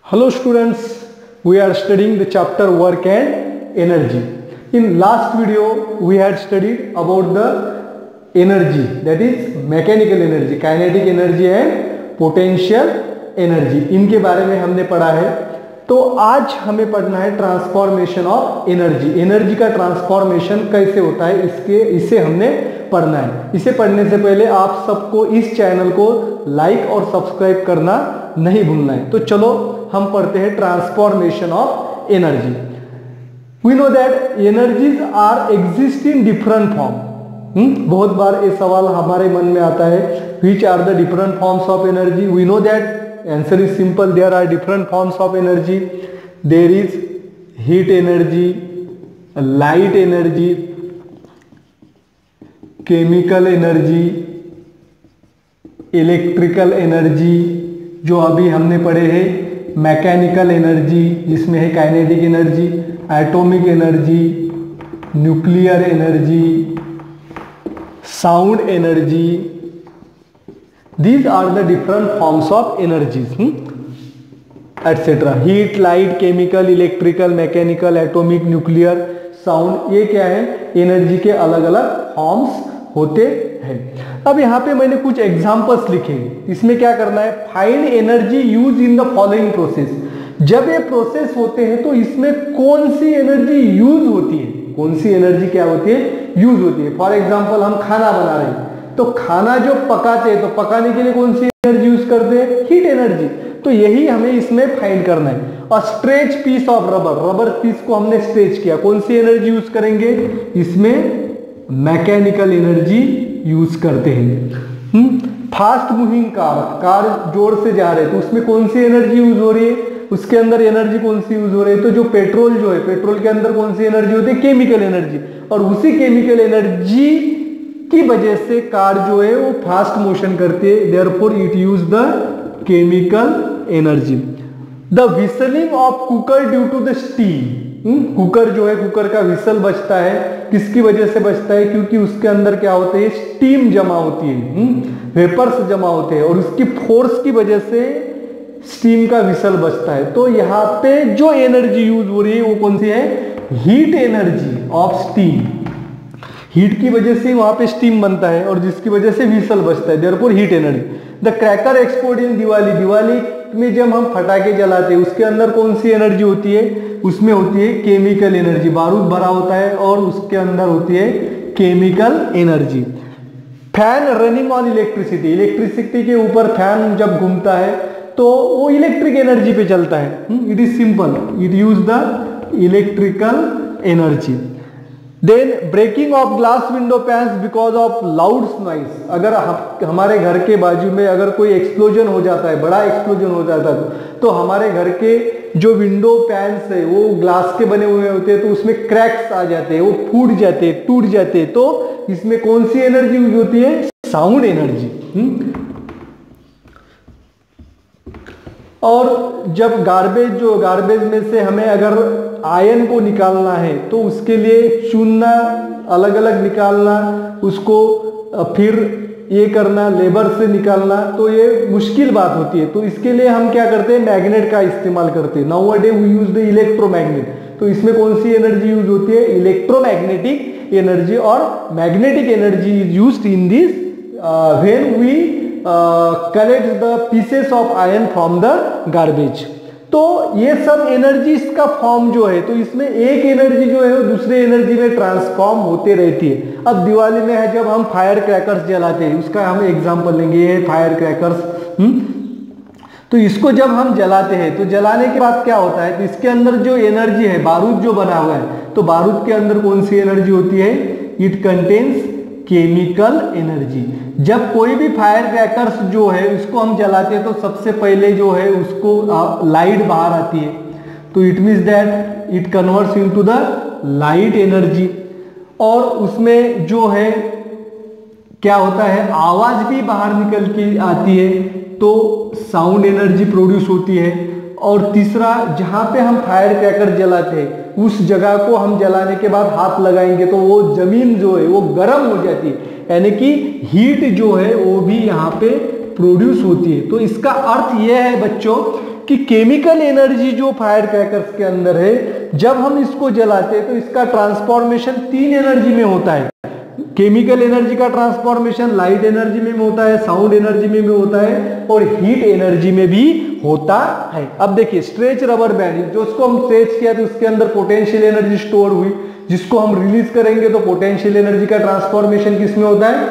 Hello students, we are studying the chapter work and energy. In last video we had studied about the energy, that is mechanical energy, kinetic energy and potential energy. इनके बारे में हमने पढ़ा है। तो आज हमें पढ़ना है ट्रांसफॉर्मेशन ऑफ एनर्जी। एनर्जी का ट्रांसफॉर्मेशन कैसे होता है इसे हमने पढ़ना है। इसे पढ़ने से पहले आप सबको इस चैनल को लाइक और सब्सक्राइब करना नहीं भूलना है। तो चलो हम पढ़ते हैं transformation of energy. We know that energies are exist in different form. बहुत बार ये सवाल हमारे मन में आता है, which are the different forms of energy. We know that answer is simple, there are different forms of energy. There is heat energy, light energy, chemical energy, electrical energy, जो अभी हमने पढ़े हैं, मैकेनिकल एनर्जी जिसमें है kinetic energy, atomic energy, nuclear energy, sound energy. These are the different forms of energies, etc. Heat, light, chemical, electrical, mechanical, atomic, nuclear, sound, ये क्या है? एनर्जी के अलग अलग फॉर्म्स होते हैं। अब यहाँ पे मैंने कुछ एग्जांपल्स लिखे। इसमें क्या करना है? Find energy use in the following process. जब ये प्रोसेस होते हैं तो इसमें कौन सी एनर्जी यूज होती है, कौन सी एनर्जी क्या होती है, यूज होती है। फॉर एग्जाम्पल हम खाना बना रहे हैं, तो खाना जो पकाते हैं तो पकाने के लिए कौन सी एनर्जी यूज करते हैं? Heat energy. तो यही हमें इसमें फाइंड करना है। और stretch piece of rubber, rubber piece को हमने स्ट्रेच किया, कौन सी एनर्जी यूज करेंगे? इसमें मैकेनिकल एनर्जी यूज करते हैं। फास्ट मूविंग कार, कार जोर से जा रहे हैं तो उसमें कौन सी एनर्जी यूज हो रही है? उसके अंदर एनर्जी कौन सी यूज हो रही है? तो जो पेट्रोल जो है, पेट्रोल के अंदर कौन सी एनर्जी होती है? Chemical energy. और उसी केमिकल एनर्जी की वजह से कार जो है वो फास्ट मोशन करती है, therefore it use the chemical energy. The whistling of cooker due to the steam. Cooker जो है, कुकर का विसल बजता है, किसकी वजह से बजता है? क्योंकि उसके अंदर क्या होते हैं? स्टीम जमा होती है, वेपर्स जमा होते हैं और उसकी फोर्स की वजह से स्टीम का विसल बजता है। तो यहाँ पे जो एनर्जी यूज हो रही है वो कौन सी है? Heat energy of steam. Heat की वजह से वहां पे स्टीम बनता है और जिसकी वजह से व्हीसल बचता है, therefore heat energy. The cracker explode in Diwali, Diwali में जब हम फटाके जलाते हैं उसके अंदर कौन सी एनर्जी होती है? उसमें होती है केमिकल एनर्जी। बारूद भरा होता है और उसके अंदर होती है chemical energy. Fan running on electricity, electricity के ऊपर फैन जब घूमता है तो वो इलेक्ट्रिक एनर्जी पे चलता है। It is simple, it use the electrical energy. Then breaking of glass window panes because of loud noise. अगर हमारे घर के बाजू में अगर कोई एक्सप्लोजन हो जाता है, बड़ा एक्सप्लोजन हो जाता है, तो हमारे घर के जो विंडो पैन्स है वो ग्लास के बने हुए होते हैं, तो उसमें क्रैक्स आ जाते हैं, वो फूट जाते हैं, टूट जाते हैं। तो इसमें कौन सी एनर्जी यूज होती है? Sound energy. और जब गार्बेज में से हमें अगर आयन को निकालना है तो उसके लिए चुनना, अलग अलग निकालना, उसको फिर ये करना, लेबर से निकालना, तो ये मुश्किल बात होती है। तो इसके लिए हम क्या करते हैं? मैग्नेट का इस्तेमाल करते हैं। Nowadays we use the electromagnet. तो इसमें कौन सी एनर्जी यूज होती है? Electromagnetic energy. और magnetic energy is used in this when we collect the pieces of iron from the garbage. तो ये सब एनर्जीज का फॉर्म जो है, तो इसमें एक एनर्जी जो है वो दूसरे एनर्जी में ट्रांसफॉर्म होते रहती है। अब दिवाली में है जब हम फायर क्रैकर्स जलाते हैं, उसका हम एग्जांपल लेंगे, ये फायर क्रैकर्स। तो इसको जब हम जलाते हैं तो जलाने के बाद क्या होता है? तो इसके अंदर जो एनर्जी है, बारूद जो बना हुआ है, तो बारूद के अंदर कौन सी एनर्जी होती है? It contains chemical energy. जब कोई भी फायर क्रैकर्स जो है उसको हम जलाते हैं तो सबसे पहले जो है उसको लाइट बाहर आती है, तो it means that it converts into the light energy. और उसमें जो है क्या होता है? आवाज भी बाहर निकल के आती है, तो साउंड एनर्जी प्रोड्यूस होती है। और तीसरा, जहां पे हम फायर क्रैकर जलाते हैं उस जगह को हम जलाने के बाद हाथ लगाएंगे तो वो जमीन जो है वो गर्म हो जाती है, यानी कि हीट जो है वो भी यहाँ पे प्रोड्यूस होती है। तो इसका अर्थ यह है बच्चों कि केमिकल एनर्जी जो फायर क्रैकर्स के अंदर है, जब हम इसको जलाते हैं तो इसका ट्रांसफॉर्मेशन 3 एनर्जी में होता है। केमिकल एनर्जी का ट्रांसफॉर्मेशन लाइट एनर्जी में होता है, साउंड एनर्जी में भी होता है और हीट एनर्जी में भी होता है। अब देखिए स्ट्रेच रबर बैंड, जो उसको हम स्ट्रेच किया तो उसके अंदर पोटेंशियल एनर्जी स्टोर हुई, जिसको हम रिलीज करेंगे तो पोटेंशियल एनर्जी का ट्रांसफॉर्मेशन किसमें होता है?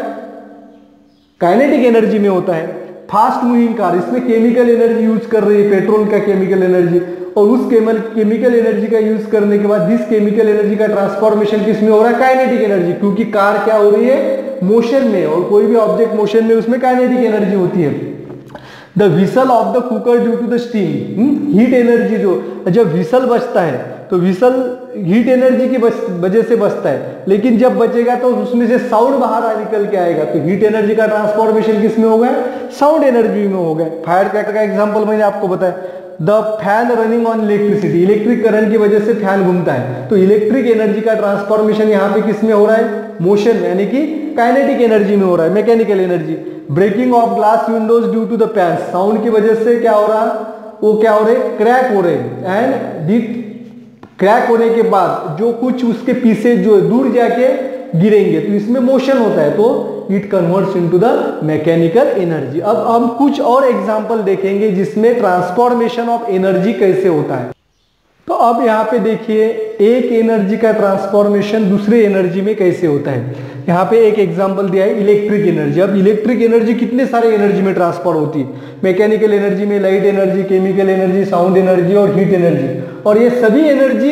काइनेटिक एनर्जी में होता है। फास्ट मूविंग कार, इसमें केमिकल एनर्जी यूज कर रही है, पेट्रोल का केमिकल एनर्जी, और उस केमिकल एनर्जी का यूज करने के बाद दिस केमिकल एनर्जी का ट्रांसफॉर्मेशन किसमें हो रहा है? काइनेटिक एनर्जी, क्योंकि कार क्या हो रही है? मोशन में, और कोई भी ऑब्जेक्ट मोशन में उसमें काइनेटिक एनर्जी होती है। The whistle of the cooker due to the steam, heat energy, जो जब व्हिसल बजता है तो व्हिसल हीट एनर्जी की वजह से बचता है, लेकिन जब बचेगा तो उसमें से साउंड बाहर निकल के आएगा, तो हीट एनर्जी का ट्रांसफॉर्मेशन किसमें हो गया? साउंड एनर्जी में हो गया। फायर क्रैकर का एग्जांपल मैंने आपको बताया, the fan running on electricity, electric current की वजह से फैन घूमता है, तो इलेक्ट्रिक एनर्जी का ट्रांसफॉर्मेशन यहाँ पे किसमें हो रहा है? मोशन, यानी कि काइनेटिक एनर्जी में हो रहा है, mechanical energy. Breaking of glass windows due to the fan, sound की वजह से क्या हो रहा? वो क्या हो रहे? क्रैक हो रहे, एंड क्रैक होने के बाद जो कुछ उसके पीछे जो दूर जाके गिरेंगे, तो इसमें मोशन होता है, तो it converts into the mechanical energy. अब हम कुछ और एग्जांपल देखेंगे जिसमें ट्रांसफॉर्मेशन ऑफ एनर्जी कैसे होता है। तो अब यहाँ पे देखिए एक एनर्जी का ट्रांसफॉर्मेशन दूसरे एनर्जी में कैसे होता है। यहाँ पे एक एग्जांपल दिया है इलेक्ट्रिक एनर्जी। अब इलेक्ट्रिक एनर्जी कितने सारे एनर्जी में ट्रांसफर होती है? मैकेनिकल एनर्जी में light energy, chemical energy, sound energy और हीट एनर्जी, और ये सभी एनर्जी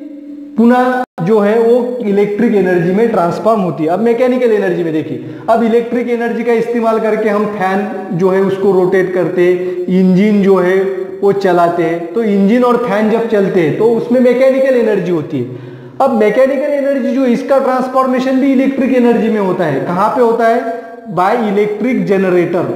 पुनः जो है वो इलेक्ट्रिक एनर्जी में ट्रांसफॉर्म होती है। अब मैकेनिकल एनर्जी में देखिए, अब इलेक्ट्रिक एनर्जी का इस्तेमाल करके हम फैन जो है उसको रोटेट करते हैं, इंजन जो है वो चलाते हैं, तो इंजन और फैन जब चलते हैं तो उसमें मैकेनिकल एनर्जी होती है। अब मैकेनिकल एनर्जी जो इसका ट्रांसफॉर्मेशन भी इलेक्ट्रिक एनर्जी में होता है। कहां पे होता है? By electric generator.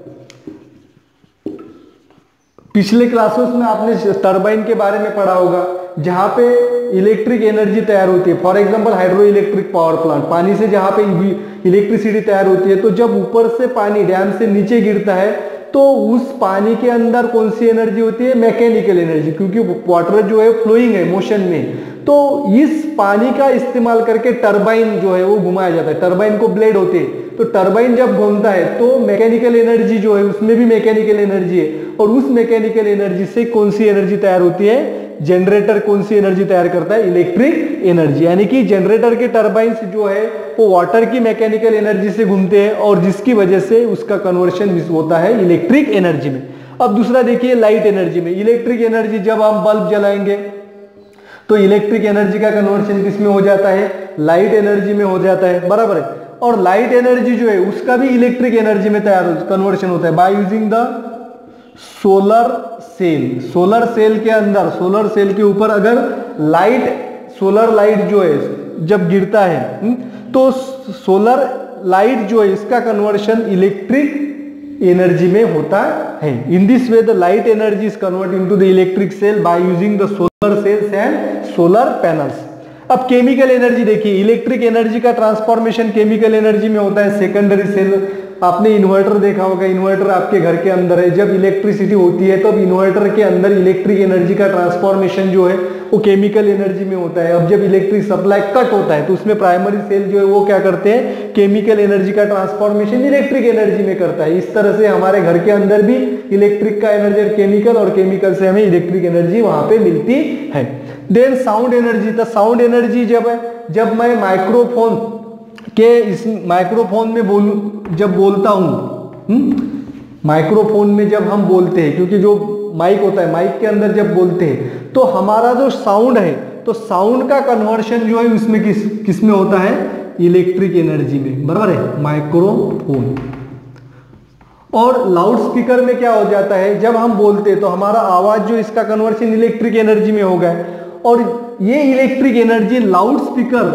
पिछले क्लासेस में आपने टरबाइन के बारे में पढ़ा होगा, जहां पे इलेक्ट्रिक एनर्जी तैयार होती है। For example hydroelectric power plant, पानी से जहां पे इलेक्ट्रिसिटी तैयार होती है, तो जब ऊपर से पानी डैम से नीचे गिरता है तो उस पानी के अंदर कौन सी एनर्जी होती है? मैकेनिकल एनर्जी, क्योंकि वाटर जो है फ्लोइंग है, मोशन में, तो इस पानी का इस्तेमाल करके टरबाइन जो है वो घुमाया जाता है। टरबाइन को ब्लेड होते हैं, तो टरबाइन जब घूमता है तो मैकेनिकल एनर्जी जो है उसमें भी मैकेनिकल एनर्जी है, और उस मैकेनिकल एनर्जी से कौन सी एनर्जी तैयार होती है? जनरेटर कौन सी एनर्जी तैयार करता है? Electric energy. यानी कि जनरेटर के टरबाइन जो है वो वाटर की मैकेनिकल एनर्जी से घूमते हैं, और जिसकी वजह से उसका कन्वर्शन होता है इलेक्ट्रिक एनर्जी में। अब दूसरा देखिए लाइट एनर्जी में। इलेक्ट्रिक एनर्जी, जब हम बल्ब जलाएंगे तो इलेक्ट्रिक एनर्जी का कन्वर्शन किसमें हो जाता है? लाइट एनर्जी में हो जाता है, बराबर है। और लाइट एनर्जी जो है उसका भी इलेक्ट्रिक एनर्जी में कन्वर्शन होता है by using the solar cell. Solar cell के अंदर, सोलर सेल के ऊपर अगर लाइट, सोलर लाइट जो है जब गिरता है तो सोलर लाइट जो है इसका कन्वर्शन इलेक्ट्रिक एनर्जी में होता है। In this way the light energy is convert into the electric cell by using the solar cells and solar panels. अब केमिकल एनर्जी देखिए, इलेक्ट्रिक एनर्जी का ट्रांसफॉर्मेशन केमिकल एनर्जी में होता है। सेकेंडरी सेल, आपने इन्वर्टर देखा होगा, इन्वर्टर आपके घर के अंदर है, जब इलेक्ट्रिसिटी होती है तो अब इन्वर्टर के अंदर इलेक्ट्रिक एनर्जी का ट्रांसफॉर्मेशन जो है वो केमिकल एनर्जी में होता है। अब जब इलेक्ट्रिक सप्लाई कट होता है तो उसमें प्राइमरी सेल जो है वो क्या करते हैं? केमिकल एनर्जी का ट्रांसफॉर्मेशन इलेक्ट्रिक एनर्जी में करता है। इस तरह से हमारे घर के अंदर भी इलेक्ट्रिक का एनर्जी केमिकल, और केमिकल से हमें इलेक्ट्रिक एनर्जी वहां पे मिलती है। Then sound energy. तो साउंड एनर्जी जब मैं माइक्रोफोन के इस माइक्रोफोन में जब बोलता हूं, माइक्रोफोन में जब हम बोलते हैं, क्योंकि जो माइक होता है, माइक के अंदर जब बोलते हैं तो हमारा जो साउंड है, तो साउंड का कन्वर्शन जो है उसमें किस में होता है? इलेक्ट्रिक एनर्जी में, बराबर है, माइक्रोफोन। और लाउड स्पीकर में क्या हो जाता है? जब हम बोलते हैं तो हमारा आवाज जो इसका कन्वर्शन इलेक्ट्रिक एनर्जी में होगा, और ये इलेक्ट्रिक एनर्जी लाउड स्पीकर,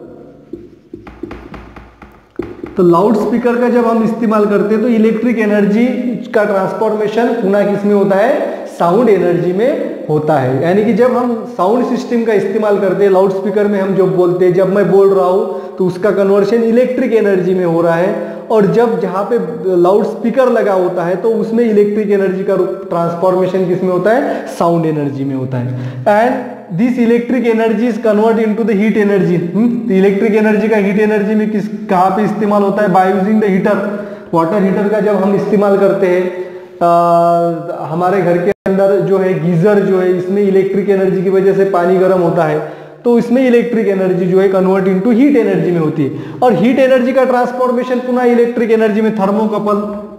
तो लाउड स्पीकर का जब हम इस्तेमाल करते हैं तो इलेक्ट्रिक एनर्जी का ट्रांसफॉर्मेशन पुनः किसमें होता है? साउंड एनर्जी में होता है। यानी कि जब हम साउंड सिस्टम का इस्तेमाल करते हैं, लाउड स्पीकर में हम जो बोलते हैं, जब मैं बोल रहा हूं तो उसका कन्वर्शन इलेक्ट्रिक एनर्जी में हो रहा है, और जब जहाँ पे लाउड स्पीकर लगा होता है तो उसमें इलेक्ट्रिक एनर्जी का ट्रांसफॉर्मेशन किस में होता है, साउंड एनर्जी में होता है। And this electric energy is convert into the heat energy. Electric energy का हीट एनर्जी में कहाँ पे इस्तेमाल होता है, by using the heater. Water heater का जब हम इस्तेमाल करते हैं हमारे घर के अंदर जो है गीजर जो है, इसमें इलेक्ट्रिक एनर्जी की वजह से पानी गर्म होता है, तो इसमें इलेक्ट्रिक एनर्जी जो है कन्वर्ट इनटू हीट एनर्जी में होती है। और हीट एनर्जी का ट्रांसफॉर्मेशन पुनः इलेक्ट्रिक एनर्जी में थर्मोकपल।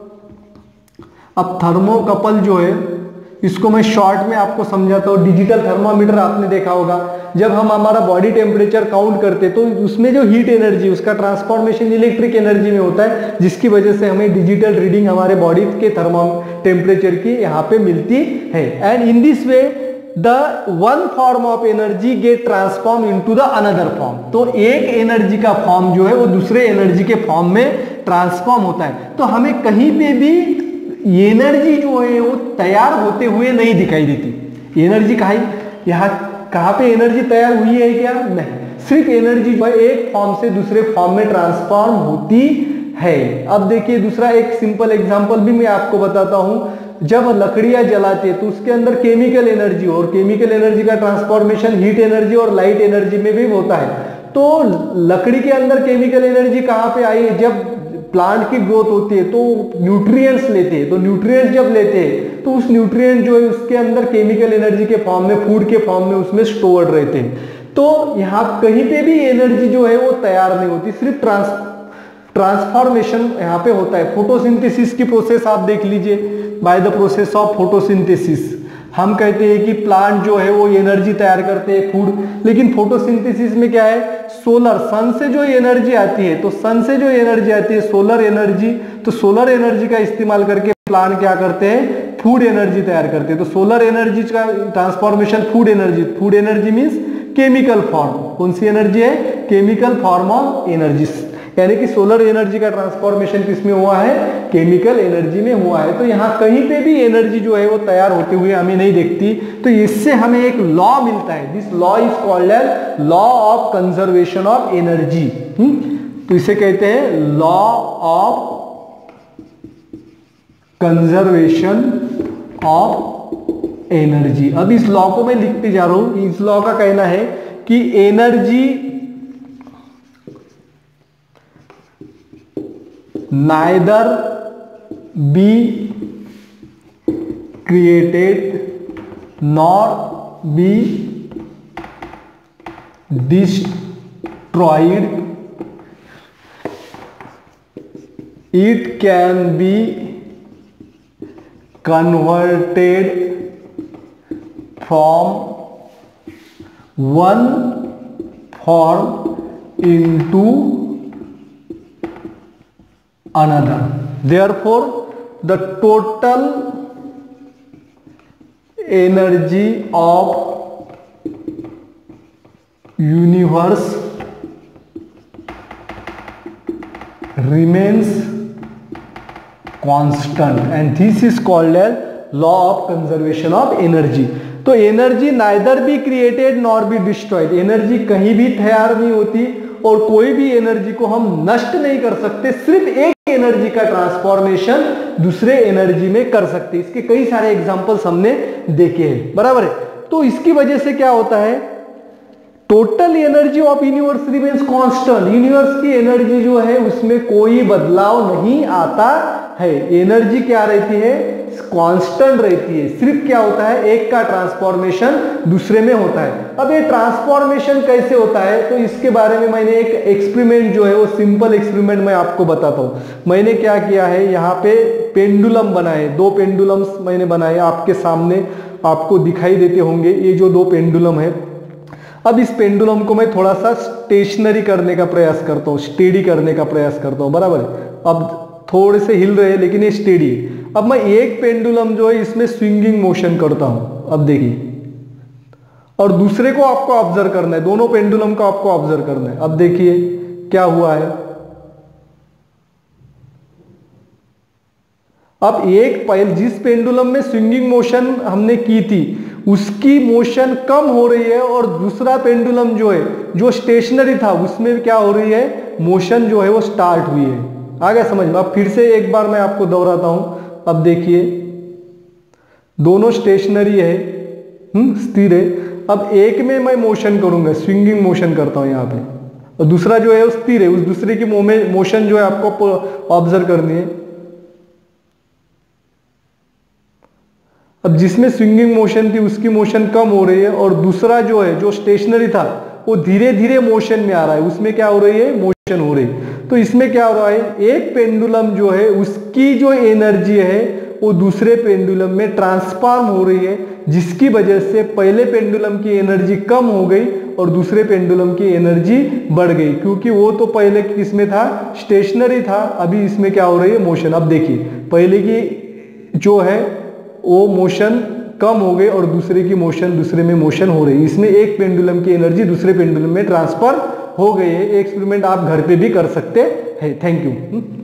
अब थर्मोकपल जो है इसको मैं शॉर्ट में आपको समझाता हूँ। डिजिटल थर्मामीटर आपने देखा होगा, जब हम हमारा बॉडी टेम्परेचर काउंट करते तो उसमें जो हीट एनर्जी उसका ट्रांसफॉर्मेशन इलेक्ट्रिक एनर्जी में होता है, जिसकी वजह से हमें डिजिटल रीडिंग हमारे बॉडी के टेम्परेचर की यहाँ पे मिलती है। And in this way the one form of energy get transform into the another form. तो एक एनर्जी का फॉर्म जो है वो दूसरे एनर्जी के फॉर्म में ट्रांसफॉर्म होता है। तो हमें कहीं पे भी एनर्जी जो है वो तैयार होते हुए नहीं दिखाई देती। एनर्जी कहाँ पे एनर्जी तैयार हुई है क्या, नहीं, सिर्फ एनर्जी जो है एक फॉर्म से दूसरे फॉर्म में ट्रांसफॉर्म होती है। अब देखिए दूसरा एक सिंपल एग्जांपल भी मैं आपको बताता हूं। जब लकड़ियां जलाते हैं तो उसके अंदर केमिकल एनर्जी, और केमिकल एनर्जी का ट्रांसफॉर्मेशन हीट एनर्जी और लाइट एनर्जी में भी होता है। तो लकड़ी के अंदर केमिकल एनर्जी कहाँ पे आई, जब प्लांट की ग्रोथ होती है तो न्यूट्रिएंट्स लेते हैं, तो न्यूट्रिएंट्स जब लेते हैं तो उस न्यूट्रिएंट जो है उसके अंदर केमिकल एनर्जी के फॉर्म में, फूड के फॉर्म में उसमें स्टोर्ड रहते हैं। तो यहाँ कहीं पे भी एनर्जी जो है वो तैयार नहीं होती, सिर्फ ट्रांसफॉर्मेशन यहाँ पे होता है। फोटोसिंथेसिस की प्रोसेस आप देख लीजिए, by the process of photosynthesis हम कहते हैं कि प्लांट जो है वो एनर्जी तैयार करते हैं फूड, लेकिन फोटोसिंथेसिस में क्या है, सोलर सन से जो एनर्जी आती है, तो सन से जो एनर्जी आती है सोलर एनर्जी, तो सोलर एनर्जी का इस्तेमाल करके प्लांट क्या करते हैं, फूड एनर्जी तैयार करते हैं। तो सोलर एनर्जी का transformation food energy means chemical form. कौन सी एनर्जी है, केमिकल फॉर्म ऑफ एनर्जी, यानी कि सोलर एनर्जी का ट्रांसफॉर्मेशन किसमें हुआ है, केमिकल एनर्जी में हुआ है। तो यहाँ कहीं पे भी एनर्जी जो है वो तैयार होते हुए हमें नहीं दिखती। तो इससे हमें एक लॉ मिलता है, this law is called as law of conservation of energy. तो इसे कहते हैं law of conservation of energy. अब इस लॉ को मैं लिखते जा रहा हूं। इस लॉ का कहना है कि energy neither be created nor be destroyed. It can be converted from one form into another. Therefore, the total energy of universe remains constant, and this is called as law of conservation of energy. तो energy neither be created nor be destroyed, energy कहीं भी तैयार नहीं होती और कोई भी energy को हम नष्ट नहीं कर सकते, सिर्फ एक एनर्जी का ट्रांसफॉर्मेशन दूसरे एनर्जी में कर सकते। इसके कई सारे एग्जांपल्स हमने देखे हैं, बराबर है। तो इसकी वजह से क्या होता है, total energy of universe remains constant. Universe की एनर्जी जो है उसमें कोई बदलाव नहीं आता है। एनर्जी क्या रहती है, कांस्टेंट रहती है। सिर्फ क्या होता है, एक का ट्रांसफॉर्मेशन दूसरे में होता है। अब ये ट्रांसफॉर्मेशन कैसे होता है, तो इसके बारे में मैंने एक एक्सपेरिमेंट जो है वो सिंपल एक्सपेरिमेंट मैं आपको बताता हूं। मैंने क्या किया है, यहाँ पे पेंडुलम बनाए, दो पेंडुलम्स मैंने बनाए, आपके सामने आपको दिखाई देते होंगे ये जो दो पेंडुलम है। अब इस पेंडुलम को मैं थोड़ा सा स्टेशनरी करने का प्रयास करता हूँ, स्टेडी करने का प्रयास करता हूँ, बराबर है। अब थोड़े से हिल रहे हैं लेकिन ये स्टेडी है। अब मैं एक पेंडुलम जो है इसमें स्विंगिंग मोशन करता हूं, अब देखिए, और दूसरे को आपको ऑब्जर्व करना है, दोनों पेंडुलम को आपको ऑब्जर्व करना है। अब देखिए क्या हुआ है, अब एक जिस पेंडुलम में स्विंगिंग मोशन हमने की थी उसकी मोशन कम हो रही है, और दूसरा पेंडुलम जो है जो स्टेशनरी था उसमें क्या हो रही है, मोशन जो है वो स्टार्ट हुई है। आ गया समझ में। अब फिर से एक बार मैं आपको दोहराता हूं। अब देखिए दोनों स्टेशनरी है, स्थिर है। अब एक में मैं मोशन करूंगा, स्विंगिंग मोशन करता हूं यहाँ पे, और दूसरा जो है वो स्थिर है। उस दूसरे की मोशन जो है आपको ऑब्जर्व करनी है। अब जिसमें स्विंगिंग मोशन थी उसकी मोशन कम हो रही है, और दूसरा जो है जो स्टेशनरी था वो धीरे धीरे मोशन में आ रहा है, उसमें क्या हो रही है, मोशन हो रही है। तो इसमें क्या हो रहा है, एक पेंडुलम जो है उसकी जो एनर्जी है वो दूसरे पेंडुलम में ट्रांसफॉर्म हो रही है, जिसकी वजह से पहले पेंडुलम की एनर्जी कम हो गई और दूसरे पेंडुलम की एनर्जी बढ़ गई, क्योंकि वो तो पहले किसमें था, स्टेशनरी था। अभी इसमें क्या हो रही है, मोशन। अब देखिए पहले की जो है वो मोशन कम हो गई और दूसरे की मोशन, दूसरे में मोशन हो रही है। इसमें एक पेंडुलम की एनर्जी दूसरे पेंडुलम में ट्रांसफर हो गई है। एक्सपेरिमेंट आप घर पे भी कर सकते हैं। Thank you.